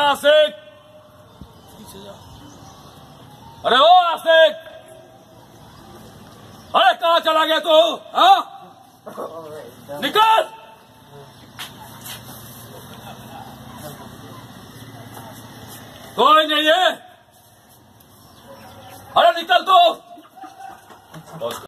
आशिक, अरे ओ आशिक, अरे कहाँ चला गया तू? हाँ, निकल। कोई नहीं है, अरे निकल तू।